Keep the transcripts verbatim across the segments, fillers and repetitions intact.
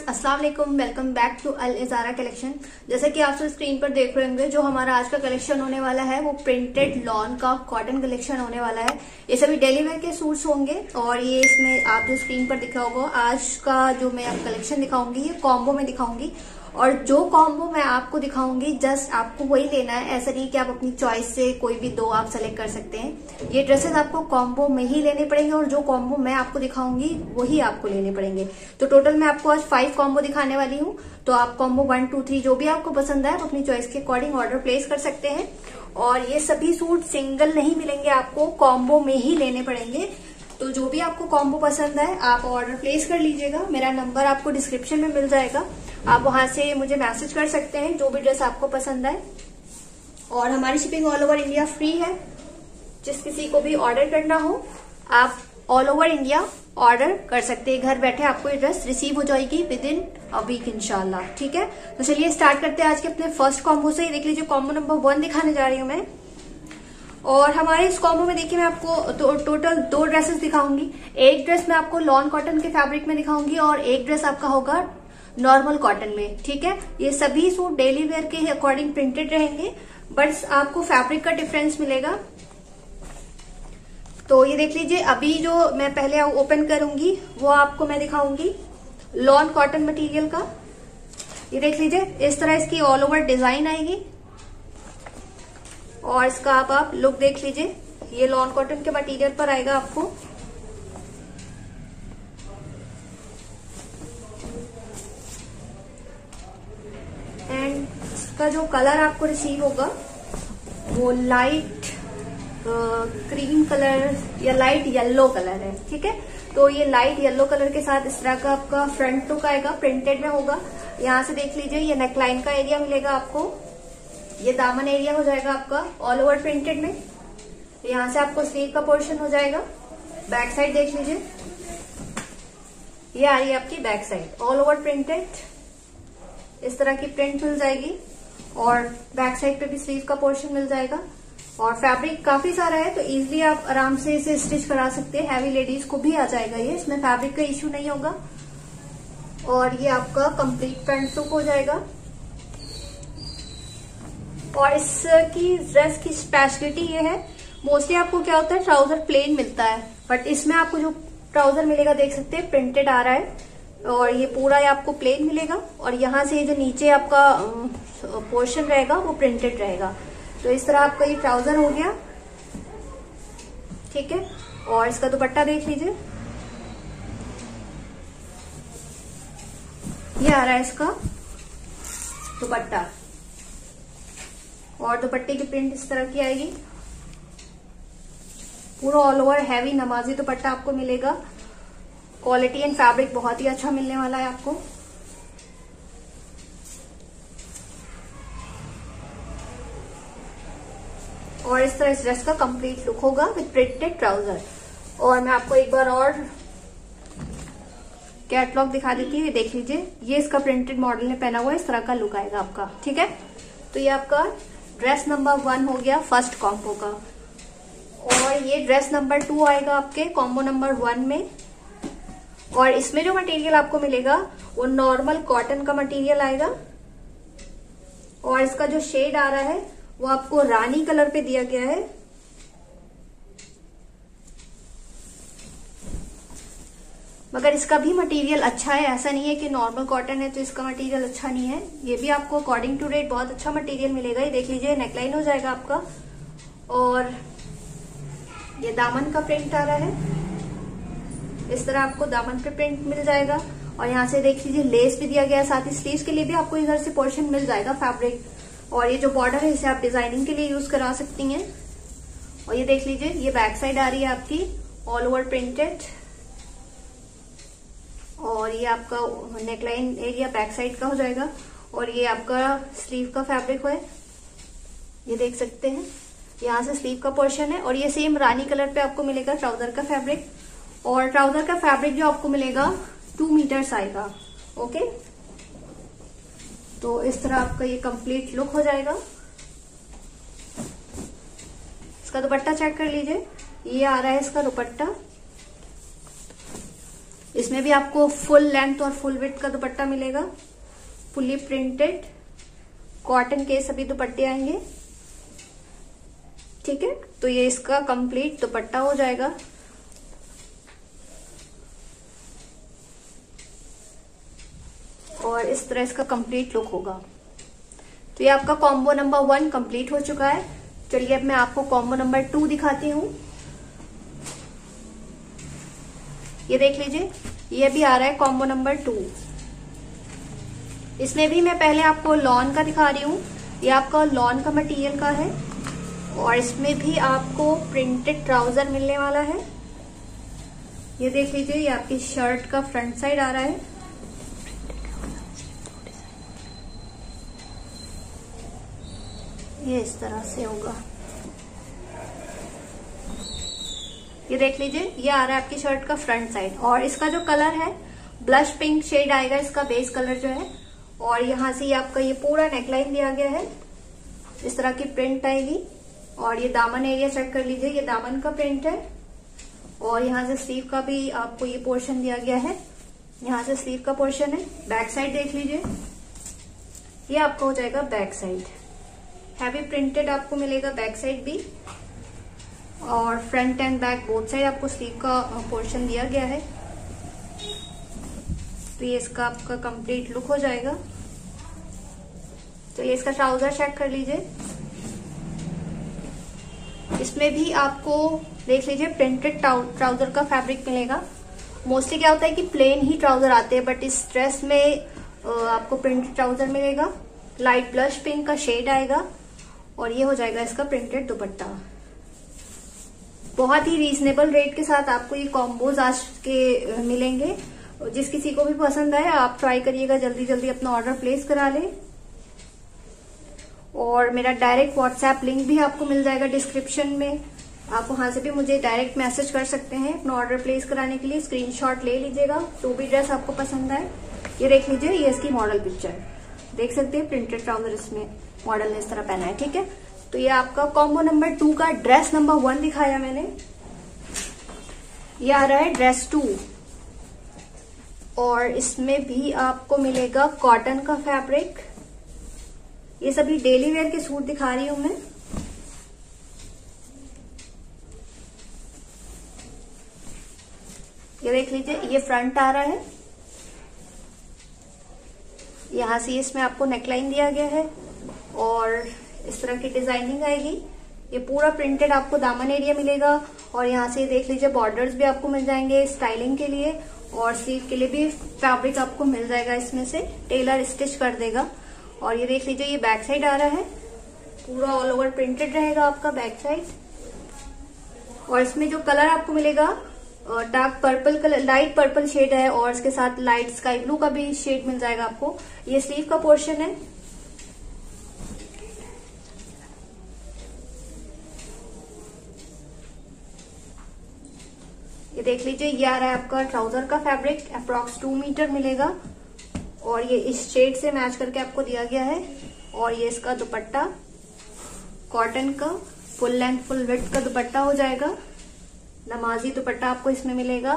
अस्सलाम वालेकुम, welcome back to Al Izara collection. जैसे कि आप सब स्क्रीन पर देख रहे होंगे, जो हमारा आज का कलेक्शन होने वाला है वो प्रिंटेड लॉन का कॉटन कलेक्शन होने वाला है। ये सभी डेली वेयर के सूट्स होंगे और ये इसमें आप जो स्क्रीन पर दिखा होगा, आज का जो मैं आप कलेक्शन दिखाऊंगी ये कॉम्बो में दिखाऊंगी। और जो कॉम्बो मैं आपको दिखाऊंगी जस्ट आपको वही लेना है, ऐसा नहीं कि आप अपनी चॉइस से कोई भी दो आप सेलेक्ट कर सकते हैं। ये ड्रेसेस आपको कॉम्बो में ही लेने पड़ेंगे और जो कॉम्बो मैं आपको दिखाऊंगी वही आपको लेने पड़ेंगे। तो टोटल मैं आपको आज फाइव कॉम्बो दिखाने वाली हूँ। तो आप कॉम्बो वन टू थ्री जो भी आपको पसंद है आप अपनी चॉइस के अकॉर्डिंग ऑर्डर प्लेस कर सकते हैं। और ये सभी सूट सिंगल नहीं मिलेंगे, आपको कॉम्बो में ही लेने पड़ेंगे। तो जो भी आपको कॉम्बो पसंद है आप ऑर्डर प्लेस कर लीजिएगा। मेरा नंबर आपको डिस्क्रिप्शन में मिल जाएगा, आप वहां से मुझे मैसेज कर सकते हैं जो भी ड्रेस आपको पसंद आए। और हमारी shipping all over India free है। जिस किसी को भी ऑर्डर करना हो आप ऑल ओवर इंडिया ऑर्डर कर सकते हैं। घर बैठे आपको ये ड्रेस रिसीव हो जाएगी विद इन अ वीक इंशाल्लाह। ठीक है, तो चलिए स्टार्ट करते हैं आज के अपने फर्स्ट कॉम्बो से। देख लीजिए, कॉम्बो नंबर वन दिखाने जा रही हूँ मैं। और हमारे इस कॉम्बो में देखिए मैं आपको तो, टोटल दो ड्रेसेस दिखाऊंगी। एक ड्रेस मैं आपको लॉन कॉटन के फैब्रिक में दिखाऊंगी और एक ड्रेस आपका होगा नॉर्मल कॉटन में। ठीक है, ये सभी सूट डेली वेयर के अकॉर्डिंग प्रिंटेड रहेंगे, बट आपको फैब्रिक का डिफरेंस मिलेगा। तो ये देख लीजिए, अभी जो मैं पहले ओपन करूंगी वो आपको मैं दिखाऊंगी लॉन कॉटन मटेरियल का। ये देख लीजिए, इस तरह इसकी ऑल ओवर डिजाइन आएगी और इसका आप, आप लुक देख लीजिए। ये लॉन कॉटन के मटेरियल पर आएगा आपको। एंड इसका जो कलर आपको रिसीव होगा वो लाइट क्रीम कलर या लाइट येलो कलर है। ठीक है, तो ये लाइट येलो कलर के साथ इस तरह का आपका फ्रंट लुक आएगा, प्रिंटेड में होगा। यहाँ से देख लीजिए, ये नेकलाइन का एरिया मिलेगा आपको, ये दामन एरिया हो जाएगा आपका ऑल ओवर प्रिंटेड में। यहाँ से आपको स्लीव का पोर्शन हो जाएगा। बैक साइड देख लीजिए, ये आ रही है आपकी back side all over printed. इस तरह की प्रिंट मिल जाएगी और बैक साइड पे भी स्लीव का पोर्शन मिल जाएगा। और फैब्रिक काफी सारा है तो इजीली आप आराम से इसे स्टिच करा सकते हैं। हैवी लेडीज को भी आ जाएगा ये, इसमें फैब्रिक का इश्यू नहीं होगा। और ये आपका कंप्लीट पैंट लुक हो जाएगा। और इसकी ड्रेस की स्पेशलिटी ये है, मोस्टली आपको क्या होता है ट्राउजर प्लेन मिलता है, बट इसमें आपको जो ट्राउजर मिलेगा देख सकते हैं प्रिंटेड आ रहा है। और ये पूरा ये आपको प्लेन मिलेगा और यहाँ से जो नीचे आपका पोर्शन रहेगा वो प्रिंटेड रहेगा। तो इस तरह आपका ये ट्राउजर हो गया। ठीक है, और इसका दुपट्टा देख लीजिए, ये आ रहा है इसका दुपट्टा। और दुपट्टे की प्रिंट इस तरह की आएगी, पूरा ऑल ओवर हैवी नमाजी दुपट्टा आपको मिलेगा। क्वालिटी एंड फैब्रिक बहुत ही अच्छा मिलने वाला है आपको। और इस तरह इस ड्रेस का कंप्लीट लुक होगा विद प्रिंटेड ट्राउजर। और मैं आपको एक बार और कैटलॉग दिखा देती हूँ, ये देख लीजिए, ये इसका प्रिंटेड मॉडल ने पहना हुआ है, इस तरह का लुक आएगा आपका। ठीक है, तो ये आपका ड्रेस नंबर वन हो गया फर्स्ट कॉम्बो का। और ये ड्रेस नंबर टू आएगा आपके कॉम्बो नंबर वन में। और इसमें जो मटेरियल आपको मिलेगा वो नॉर्मल कॉटन का मटेरियल आएगा। और इसका जो शेड आ रहा है वो आपको रानी कलर पे दिया गया है। मगर इसका भी मटेरियल अच्छा है, ऐसा नहीं है कि नॉर्मल कॉटन है तो इसका मटेरियल अच्छा नहीं है। ये भी आपको अकॉर्डिंग टू रेट बहुत अच्छा मटेरियल मिलेगा। ये देख लीजिए, नेकलाइन हो जाएगा आपका और ये दामन का प्रिंट आ रहा है। इस तरह आपको दामन पे प्रिंट मिल जाएगा। और यहाँ से देख लीजिए लेस भी दिया गया है, साथ ही स्लीव्स के लिए भी आपको इधर से पोर्शन मिल जाएगा फैब्रिक। और ये जो बॉर्डर है इसे आप डिजाइनिंग के लिए यूज करा सकती हैं। और ये देख लीजिए, ये बैक साइड आ रही है आपकी ऑल ओवर प्रिंटेड। और ये आपका नेकलाइन एरिया बैक साइड का हो जाएगा। और ये आपका स्लीव का फैब्रिक है, ये देख सकते हैं, यहाँ से स्लीव का पोर्शन है। और ये सेम रानी कलर पे आपको मिलेगा ट्राउजर का फैब्रिक। और ट्राउजर का फैब्रिक जो आपको मिलेगा टू मीटर्स आएगा। ओके, तो इस तरह आपका ये कंप्लीट लुक हो जाएगा। इसका दुपट्टा चेक कर लीजिए, ये आ रहा है इसका दुपट्टा। इसमें भी आपको फुल लेंथ और फुल विड्थ का दुपट्टा मिलेगा। फुली प्रिंटेड कॉटन के सभी दुपट्टे आएंगे। ठीक है, तो ये इसका कंप्लीट दुपट्टा हो जाएगा। और इस तरह इसका कंप्लीट लुक होगा। तो ये आपका कॉम्बो नंबर वन कंप्लीट हो चुका है। चलिए अब मैं आपको कॉम्बो नंबर टू दिखाती हूँ। ये देख लीजिए, ये भी आ रहा है कॉम्बो नंबर टू। इसमें भी मैं पहले आपको लॉन का दिखा रही हूँ। ये आपका लॉन का मटेरियल का है और इसमें भी आपको प्रिंटेड ट्राउजर मिलने वाला है। ये देख लीजिए, ये आपकी शर्ट का फ्रंट साइड आ रहा है। ये इस तरह से होगा। ये देख लीजिए, ये आ रहा है आपकी शर्ट का फ्रंट साइड और इसका जो कलर है ब्लश पिंक शेड आएगा इसका बेस कलर जो है। और यहाँ से ये आपका ये पूरा नेकलाइन दिया गया है, इस तरह की प्रिंट आएगी। और ये दामन एरिया चेक कर लीजिए, ये दामन का प्रिंट है। और यहाँ से स्लीव का भी आपको ये पोर्शन दिया गया है, यहाँ से स्लीव का पोर्शन है। बैक साइड देख लीजिए, ये आपका हो जाएगा बैक साइड। हैवी प्रिंटेड आपको मिलेगा बैक साइड भी और front and back both side आपको स्लीव का पोर्शन दिया गया है। तो ये इसका आपका कंप्लीट लुक हो जाएगा। तो ये इसका ट्राउजर चेक कर लीजिए, इसमें भी आपको देख लीजिए प्रिंटेड ट्राउजर का फैब्रिक मिलेगा। मोस्टली क्या होता है कि प्लेन ही ट्राउजर आते हैं, बट इस ड्रेस में आपको प्रिंटेड ट्राउजर मिलेगा। लाइट ब्लश पिंक का शेड आएगा और ये हो जाएगा इसका प्रिंटेड दुपट्टा। बहुत ही रीजनेबल रेट के साथ आपको ये कॉम्बोज आज के मिलेंगे। जिस किसी को भी पसंद आए आप ट्राई करिएगा, जल्दी जल्दी अपना ऑर्डर प्लेस करा लें। और मेरा डायरेक्ट व्हाट्सएप लिंक भी आपको मिल जाएगा डिस्क्रिप्शन में, आप वहां से भी मुझे डायरेक्ट मैसेज कर सकते हैं अपना ऑर्डर प्लेस कराने के लिए। स्क्रीनशॉट ले लीजिएगा जो भी ड्रेस आपको पसंद आए। ये देख लीजिए, ये इसकी मॉडल पिक्चर देख सकते हैं, प्रिंटेड ट्राउजर इसमें मॉडल ने इस तरह पहना है। ठीक है, तो ये आपका कॉम्बो नंबर टू का ड्रेस नंबर वन दिखाया मैंने। ये आ रहा है ड्रेस टू और इसमें भी आपको मिलेगा कॉटन का फैब्रिक। ये सभी डेली वेयर के सूट दिखा रही हूं मैं। ये देख लीजिए, ये फ्रंट आ रहा है, यहां से इसमें आपको नेकलाइन दिया गया है और इस तरह की डिजाइनिंग आएगी। ये पूरा प्रिंटेड आपको दामन एरिया मिलेगा और यहाँ से देख लीजिए बॉर्डर्स भी आपको मिल जाएंगे स्टाइलिंग के लिए और स्लीव के लिए भी फैब्रिक आपको मिल जाएगा, इसमें से टेलर स्टिच कर देगा। और ये देख लीजिए, ये बैक साइड आ रहा है, पूरा ऑल ओवर प्रिंटेड रहेगा आपका बैक साइड। और इसमें जो कलर आपको मिलेगा dark purple colour, light purple shade है और इसके साथ लाइट स्काई ब्लू का भी शेड मिल जाएगा आपको। ये स्लीव का पोर्शन है। ये देख लीजिए, ये आ रहा है आपका ट्राउजर का फैब्रिक, अप्रॉक्स टू मीटर मिलेगा और ये इस शेड से मैच करके आपको दिया गया है। और ये इसका दुपट्टा कॉटन का फुल लेंथ फुल विड्थ का दुपट्टा हो जाएगा। नमाजी दुपट्टा आपको इसमें मिलेगा।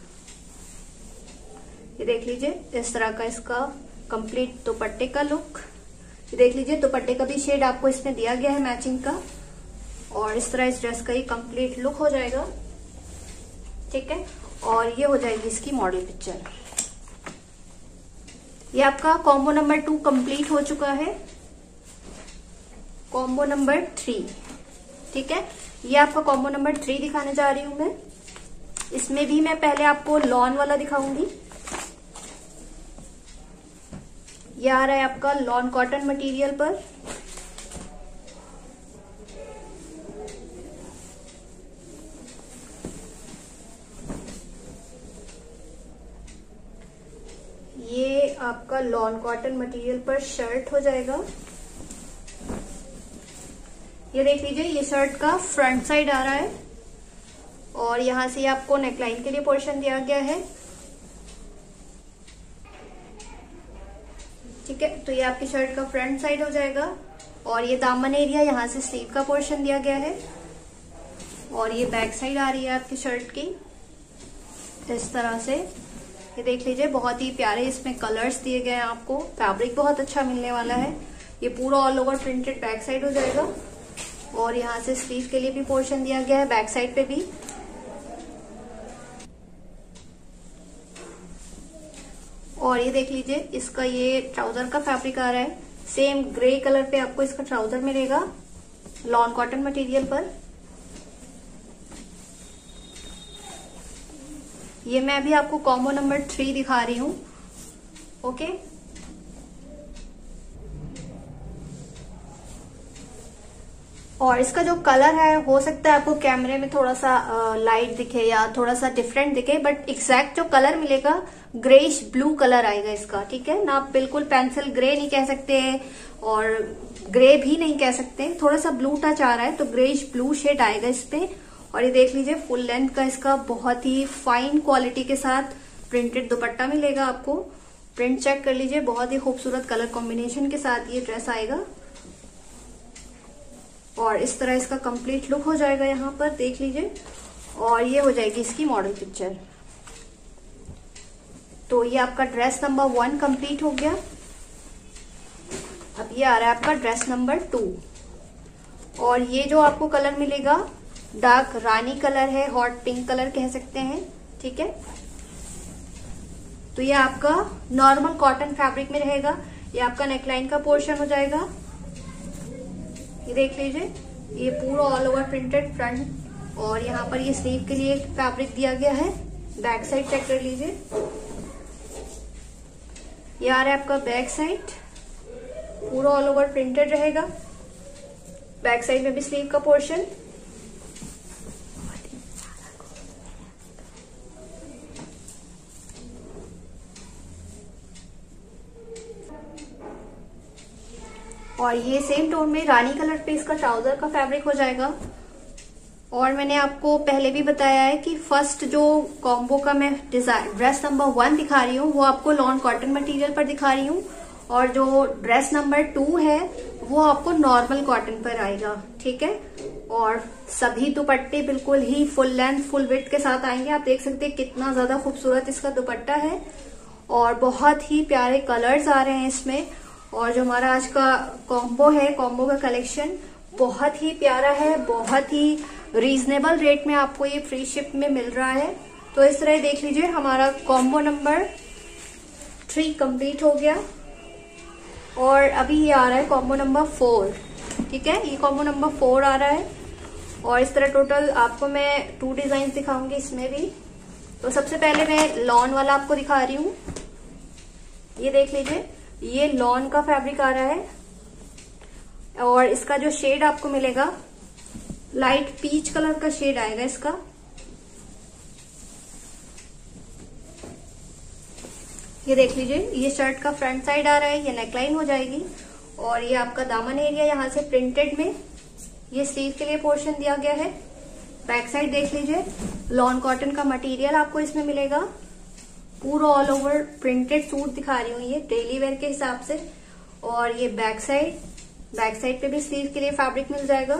ये देख लीजिए, इस तरह का इसका कंप्लीट दुपट्टे का लुक। ये देख लीजिए, दुपट्टे का भी शेड आपको इसमें दिया गया है मैचिंग का और इस तरह इस ड्रेस का ही कंप्लीट लुक हो जाएगा। ठीक है, और ये हो जाएगी इसकी मॉडल पिक्चर। ये आपका कॉम्बो नंबर टू कंप्लीट हो चुका है। कॉम्बो नंबर थ्री, ठीक है, ये आपका कॉम्बो नंबर थ्री दिखाने जा रही हूं मैं। इसमें भी मैं पहले आपको लॉन वाला दिखाऊंगी। ये आ रहा है आपका लॉन कॉटन मटेरियल पर। ये आपका लॉन कॉटन मटेरियल पर शर्ट हो जाएगा। ये देख लीजिए, ये शर्ट का फ्रंट साइड आ रहा है और यहां से आपको नेकलाइन के लिए पोर्शन दिया गया है। ठीक है, तो ये आपकी शर्ट का फ्रंट साइड हो जाएगा और ये दामन एरिया, यहाँ से स्लीव का पोर्शन दिया गया है और ये बैक साइड आ रही है आपकी शर्ट की इस तरह से। ये देख लीजिए, बहुत ही प्यारे इसमें कलर्स दिए गए हैं आपको। फैब्रिक बहुत अच्छा मिलने वाला है। ये पूरा all over printed back side हो जाएगा और यहाँ से स्लीव के लिए भी पोर्शन दिया गया है, बैक साइड पे भी। और ये देख लीजिए, इसका ये ट्राउजर का फैब्रिक आ रहा है। सेम ग्रे कलर पे आपको इसका ट्राउजर मिलेगा लॉन कॉटन मटेरियल पर। ये मैं अभी आपको कॉम्बो नंबर थ्री दिखा रही हूँ। ओके, और इसका जो कलर है, हो सकता है आपको कैमरे में थोड़ा सा लाइट दिखे या थोड़ा सा डिफरेंट दिखे, बट एग्जैक्ट जो कलर मिलेगा ग्रेइश ब्लू कलर आएगा इसका। ठीक है ना, आप बिल्कुल पेंसिल ग्रे नहीं कह सकते और ग्रे भी नहीं कह सकते, थोड़ा सा ब्लू टच आ रहा है, तो ग्रेइश ब्लू शेड आएगा इस पे। और ये देख लीजिए, फुल लेंथ का इसका बहुत ही फाइन क्वालिटी के साथ प्रिंटेड दुपट्टा मिलेगा आपको। प्रिंट चेक कर लीजिए, बहुत ही खूबसूरत कलर कॉम्बिनेशन के साथ ये ड्रेस आएगा और इस तरह इसका कंप्लीट लुक हो जाएगा यहाँ पर, देख लीजिए। और ये हो जाएगी इसकी मॉडल पिक्चर। तो ये आपका ड्रेस नंबर वन कंप्लीट हो गया। अब ये आ रहा है आपका ड्रेस नंबर टू। और ये जो आपको कलर मिलेगा डार्क रानी कलर है, हॉट पिंक कलर कह सकते हैं। ठीक है, तो ये आपका नॉर्मल कॉटन फैब्रिक में रहेगा। ये आपका नेकलाइन का पोर्शन हो जाएगा। ये देख लीजिए, ये पूरा ऑल ओवर प्रिंटेड फ्रंट और यहाँ पर ये स्लीव के लिए फैब्रिक दिया गया है। बैक साइड चेक कर लीजिए, ये आ रहा है आपका बैक साइड, पूरा ऑल ओवर प्रिंटेड रहेगा। बैक साइड में भी स्लीव का पोर्शन। और ये सेम टोन में रानी कलर पे इसका ट्राउजर का फैब्रिक हो जाएगा। और मैंने आपको पहले भी बताया है कि फर्स्ट जो कॉम्बो का मैं डिजाइन ड्रेस नंबर वन दिखा रही हूँ वो आपको लॉन कॉटन मटेरियल पर दिखा रही हूँ, और जो ड्रेस नंबर टू है वो आपको नॉर्मल कॉटन पर आएगा। ठीक है, और सभी दुपट्टे बिल्कुल ही फुल लेंथ फुल विड्थ के साथ आएंगे। आप देख सकते हैं कितना ज्यादा खूबसूरत इसका दुपट्टा है और बहुत ही प्यारे कलर्स आ रहे हैं इसमें। और जो हमारा आज का कॉम्बो है, कॉम्बो का कलेक्शन बहुत ही प्यारा है, बहुत ही रीजनेबल रेट में आपको ये फ्री शिप में मिल रहा है। तो इस तरह देख लीजिए, हमारा कॉम्बो नंबर थ्री कंप्लीट हो गया और अभी ये आ रहा है कॉम्बो नंबर फोर। ठीक है, ये कॉम्बो नंबर फोर आ रहा है और इस तरह टोटल आपको मैं टू डिजाइन दिखाऊंगी इसमें भी। तो सबसे पहले मैं लॉन वाला आपको दिखा रही हूँ। ये देख लीजिए, ये लॉन का फैब्रिक आ रहा है और इसका जो शेड आपको मिलेगा लाइट पीच कलर का शेड आएगा इसका। ये देख लीजिए, ये शर्ट का फ्रंट साइड आ रहा है, ये नेकलाइन हो जाएगी और ये आपका दामन एरिया यहाँ से प्रिंटेड में ये स्लीव के लिए पोर्शन दिया गया है। बैक साइड देख लीजिए, लॉन कॉटन का मटेरियल आपको इसमें मिलेगा। पूरा ऑल ओवर प्रिंटेड सूट दिखा रही हूँ ये डेली वेयर के हिसाब से। और ये बैक साइड, बैक साइड पे भी स्लीव के लिए फैब्रिक मिल जाएगा।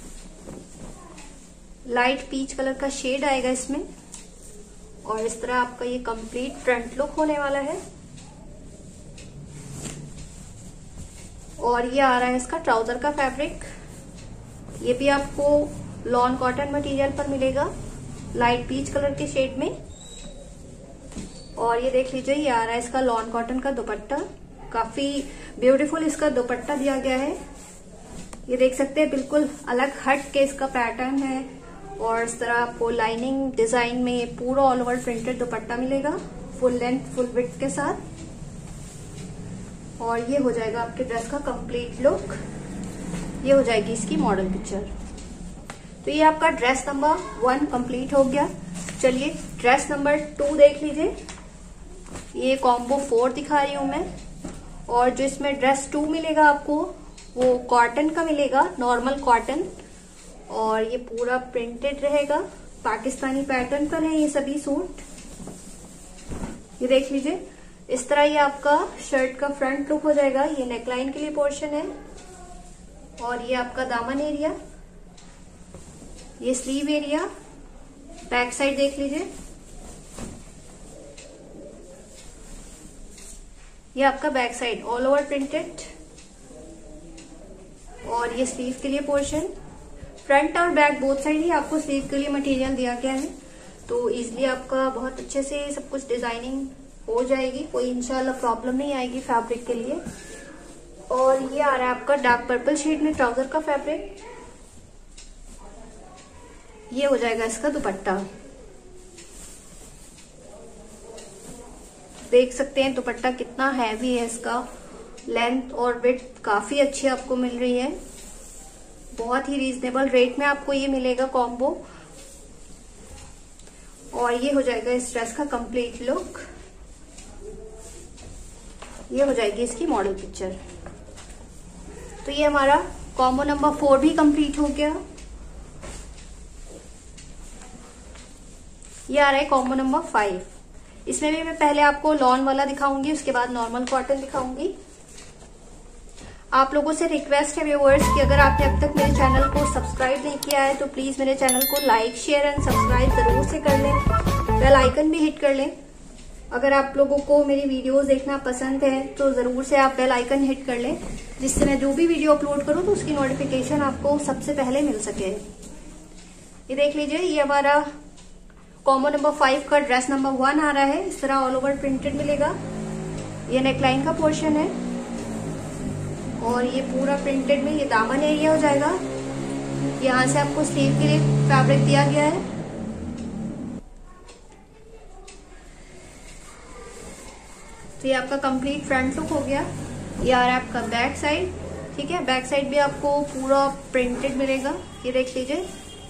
लाइट पीच कलर का शेड आएगा इसमें और इस तरह आपका ये कंप्लीट फ्रंट लुक होने वाला है। और ये आ रहा है इसका ट्राउजर का फैब्रिक। ये भी आपको लॉन कॉटन मटेरियल पर मिलेगा लाइट पीच कलर के शेड में। और ये देख लीजिए, ये आ रहा है इसका लॉन कॉटन का दुपट्टा। काफी ब्यूटीफुल इसका दुपट्टा दिया गया है। ये देख सकते हैं, बिल्कुल अलग हट के इसका पैटर्न है और इस तरह आपको लाइनिंग डिजाइन में ये पूरा ऑल ओवर प्रिंटेड दुपट्टा मिलेगा फुल लेंथ फुल विड्थ के साथ। और ये हो जाएगा आपके ड्रेस का कंप्लीट लुक। ये हो जाएगी इसकी मॉडल पिक्चर। तो ये आपका ड्रेस नंबर वन कंप्लीट हो गया। चलिए ड्रेस नंबर टू देख लीजिए। ये कॉम्बो फोर दिखा रही हूं मैं और जो इसमें ड्रेस टू मिलेगा आपको वो कॉटन का मिलेगा, नॉर्मल कॉटन। और ये पूरा प्रिंटेड रहेगा, पाकिस्तानी पैटर्न पर है ये सभी सूट। ये देख लीजिए, इस तरह ये आपका शर्ट का फ्रंट लुक हो जाएगा। ये नेकलाइन के लिए पोर्शन है और ये आपका दामन एरिया, ये स्लीव एरिया। बैक साइड देख लीजिए, ये आपका back side all over printed, और ये स्लीव के लिए पोर्शन। फ्रंट और बैक बोथ साइड ही आपको स्लीव के लिए मटेरियल दिया गया है, तो इजिली आपका बहुत अच्छे से सब कुछ डिजाइनिंग हो जाएगी, कोई इंशाल्लाह प्रॉब्लम नहीं आएगी फैब्रिक के लिए। और ये आ रहा है आपका डार्क पर्पल शेड में ट्राउजर का फैब्रिक। ये हो जाएगा इसका दुपट्टा। देख सकते हैं दुपट्टा कितना हैवी है, इसका लेंथ और विड्थ काफी अच्छी आपको मिल रही है। बहुत ही रीजनेबल रेट में आपको ये मिलेगा कॉम्बो। और ये हो जाएगा इस ड्रेस का कंप्लीट लुक। ये हो जाएगी इसकी मॉडल पिक्चर। तो ये हमारा कॉम्बो नंबर फोर भी कंप्लीट हो गया। ये आ रहा है कॉम्बो नंबर फाइव। इसमें भी मैं पहले आपको लॉन वाला दिखाऊंगी, उसके बाद नॉर्मल कॉटन दिखाऊंगी। आप लोगों से रिक्वेस्ट है व्यूअर्स कि अगर आपने अब तक मेरे चैनल को सब्सक्राइब नहीं किया है तो प्लीज मेरे चैनल को लाइक शेयर एंड सब्सक्राइब जरूर से कर लें, बेल आइकन भी हिट कर लें। अगर आप लोगों को मेरी वीडियोस देखना पसंद है तो जरूर से आप बेल आइकन हिट कर लें, जिससे मैं जो भी वीडियो अपलोड करूं तो उसकी नोटिफिकेशन आपको सबसे पहले मिल सके। ये देख लीजिए, ये हमारा कॉम्बो नंबर फाइव का ड्रेस नंबर वन आ रहा है। इस तरह ऑल ओवर प्रिंटेड मिलेगा। ये नेकलाइन का पोर्शन है और ये पूरा प्रिंटेड में ये दामन एरिया हो जाएगा। यहाँ से आपको स्लीव के लिए फैब्रिक दिया गया है। तो ये आपका कंप्लीट फ्रंट लुक हो गया। ये आ रहा है आपका बैक साइड। ठीक है, बैक साइड भी आपको पूरा प्रिंटेड मिलेगा। ये देख लीजिए,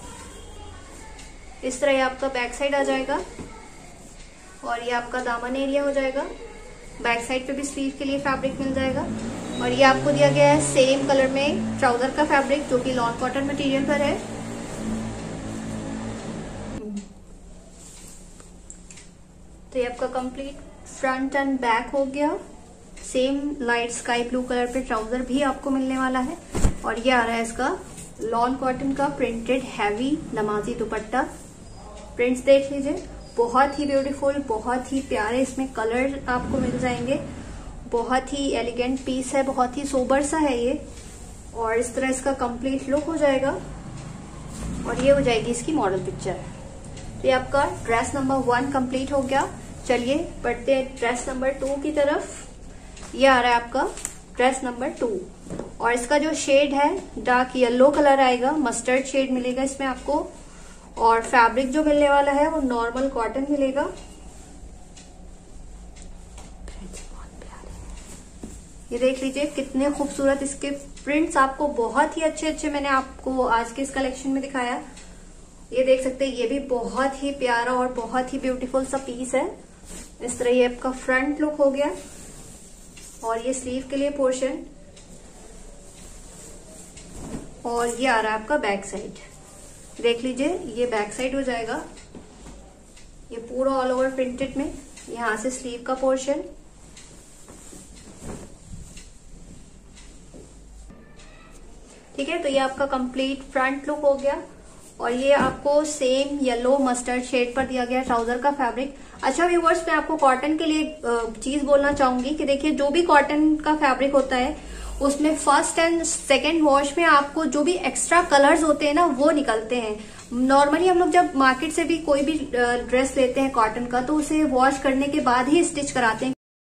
इस तरह ये आपका बैक साइड आ जाएगा और ये आपका दामन एरिया हो जाएगा। बैक साइड पे भी स्लीव के लिए फैब्रिक मिल जाएगा। और ये आपको दिया गया है सेम कलर में ट्राउजर का फैब्रिक, जो कि लॉन कॉटन मटेरियल पर है। तो ये आपका कंप्लीट फ्रंट एंड बैक हो गया। Same light sky blue colour पे ट्राउजर भी आपको मिलने वाला है। और ये आ रहा है इसका लॉन कॉटन का प्रिंटेड हैवी नमाजी दुपट्टा। प्रिंट्स देख लीजिए, बहुत ही ब्यूटीफुल, बहुत ही प्यारे इसमें कलर आपको मिल जाएंगे। बहुत ही एलिगेंट पीस है, बहुत ही सोबर सा है ये। और इस तरह इसका कंप्लीट लुक हो जाएगा। और ये हो जाएगी इसकी मॉडल पिक्चर। तो ये आपका ड्रेस नंबर वन कंप्लीट हो गया। चलिए बढ़ते हैं ड्रेस नंबर टू की तरफ। ये आ रहा है आपका ड्रेस नंबर टू और इसका जो शेड है डार्क येलो कलर आएगा, मस्टर्ड शेड मिलेगा इसमें आपको। और फैब्रिक जो मिलने वाला है वो नॉर्मल कॉटन मिलेगा। ये देख लीजिए कितने खूबसूरत इसके प्रिंट्स, आपको बहुत ही अच्छे अच्छे मैंने आपको आज के इस कलेक्शन में दिखाया। ये देख सकते हैं, ये भी बहुत ही प्यारा और बहुत ही ब्यूटीफुल सा पीस है। इस तरह ये आपका फ्रंट लुक हो गया और ये स्लीव के लिए पोर्शन। और ये आ रहा है आपका बैक साइड। देख लीजिए, ये बैक साइड हो जाएगा। ये पूरा ऑल ओवर प्रिंटेड में, यहां से स्लीव का पोर्शन। ठीक है, तो ये आपका कंप्लीट फ्रंट लुक हो गया। और ये आपको सेम येलो मस्टर्ड शेड पर दिया गया ट्राउजर का फैब्रिक। अच्छा व्यूवर्स, मैं आपको कॉटन के लिए चीज बोलना चाहूंगी कि देखिए, जो भी कॉटन का फैब्रिक होता है उसमें फर्स्ट एंड सेकेंड वॉश में आपको जो भी एक्स्ट्रा कलर्स होते हैं ना वो निकलते हैं। नॉर्मली हम लोग जब मार्केट से भी कोई भी ड्रेस लेते हैं कॉटन का, तो उसे वॉश करने के बाद ही स्टिच कराते हैं,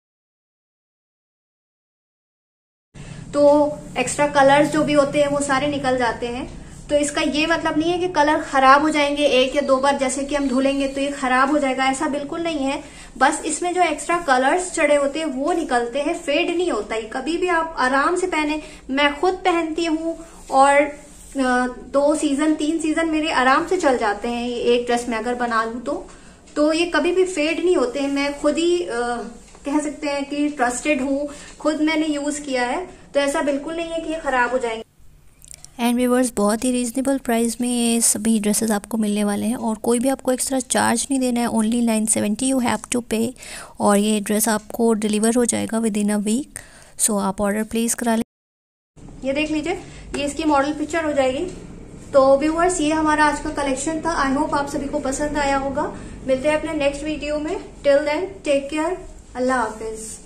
तो एक्स्ट्रा कलर्स जो भी होते हैं वो सारे निकल जाते हैं। तो इसका ये मतलब नहीं है कि कलर खराब हो जाएंगे एक या दो बार, जैसे कि हम धुलेंगे तो ये खराब हो जाएगा, ऐसा बिल्कुल नहीं है। बस इसमें जो एक्स्ट्रा कलर्स चढ़े होते हैं वो निकलते हैं, फेड नहीं होता है। कभी भी आप आराम से पहने, मैं खुद पहनती हूँ और दो सीजन तीन सीजन मेरे आराम से चल जाते हैं एक ड्रेस में अगर बना लूं तो तो ये कभी भी फेड नहीं होते हैं। मैं खुद ही आ, कह सकते हैं कि ट्रस्टेड हूँ, खुद मैंने यूज किया है, तो ऐसा बिल्कुल नहीं है कि ये खराब हो जाएंगे। एंड व्यूअर्स, बहुत ही रीज़नेबल प्राइस में ये सभी ड्रेसेस आपको मिलने वाले हैं और कोई भी आपको एक्स्ट्रा चार्ज नहीं देना है। Only nine seventy you have to pay और ये ड्रेस आपको डिलीवर हो जाएगा विद इन अ वीक। सो आप ऑर्डर प्लेस करा लें। ये देख लीजिए, ये इसकी मॉडल पिक्चर हो जाएगी। तो व्यूअर्स, ये हमारा आज का कलेक्शन था। आई होप आप सभी को पसंद आया होगा। मिलते हैं अपने नेक्स्ट वीडियो में। टिल देन टेक केयर, अल्लाह हाफिज।